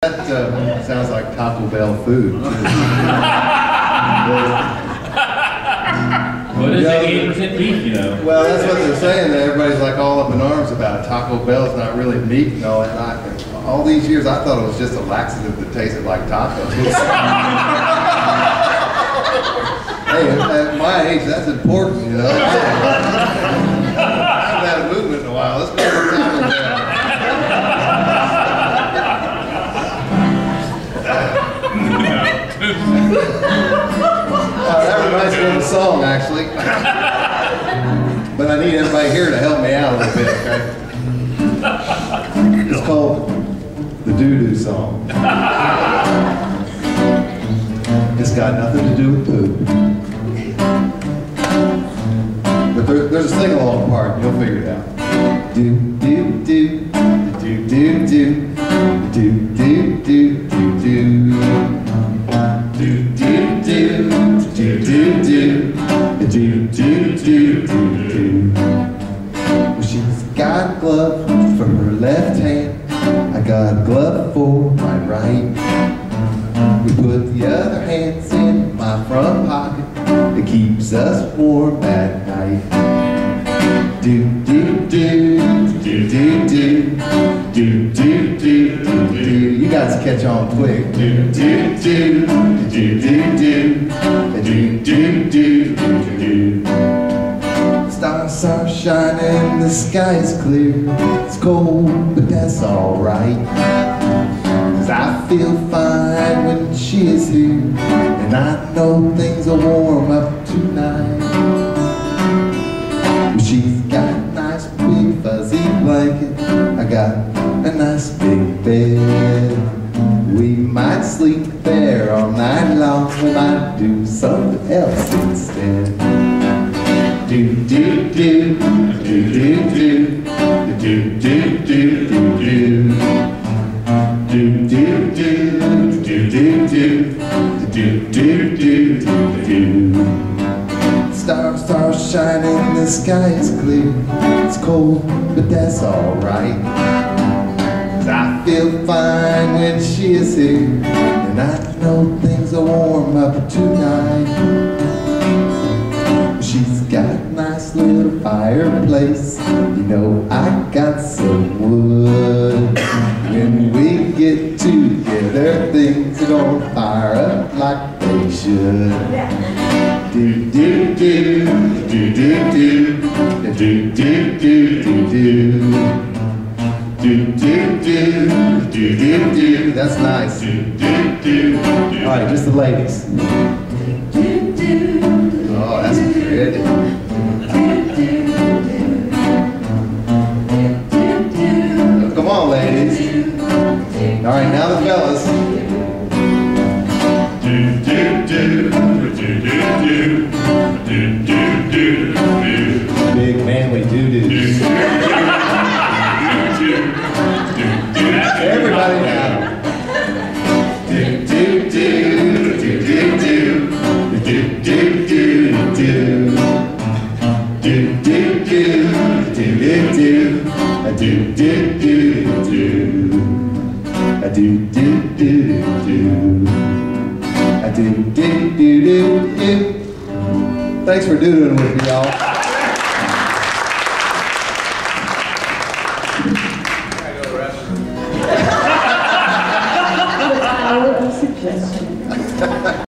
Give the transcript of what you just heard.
That sounds like Taco Bell food. What is it, 8% beef, you know? Well, that's what they're saying. That everybody's like all up in arms about it. Taco Bell's not really meat and all that. All these years, I thought it was just a laxative that tasted like tacos. Hey, at my age, that's important, you know. I haven't had a movement in a while. Let's go to Taco Bell. That reminds me of a song, actually. But I need everybody here to help me out a little bit, okay? It's called the Doo-Doo Song. It's got nothing to do with poop. But there's a sing-along part, and you'll figure it out. Do-do-do, do-do-do, do-do-do-do-do. Well, she's got a glove for her left hand. I got a glove for my right. We put the other hands in my front pocket. It keeps us warm at night. Do do do do do do do do do do. You guys catch on quick. Do do do do do do do do do do. Stars are shining, the sky is clear. It's cold, but that's alright. 'Cause I feel fine when she is here, and I know things will warm up tonight. She's got a nice big fuzzy blanket. I got a nice big bed. We might sleep there all night long. We might do something else instead. Do do do do do do do do do do do. Do do do do do do do do do do. Stars are shining, the sky is clear. It's cold, but that's alright. 'Cause I feel fine when she is here, and I know things will warm up tonight. She's got a nice little fireplace. You know I got some wood. When we get together, things are gonna fire up like they should. Do do do do do do do do do do do do do do do. That's nice. Do do do. All right, just the ladies. Oh, that's good. Come on, ladies. All right, now the fellas. Do do do do do do do do do. Big manly doo-doos. Everybody now. Do do do do do do do do do do do do do do do do do do. I do do do do. I do do do do do. Thanks for doing it with me, y'all. Without a suggestion.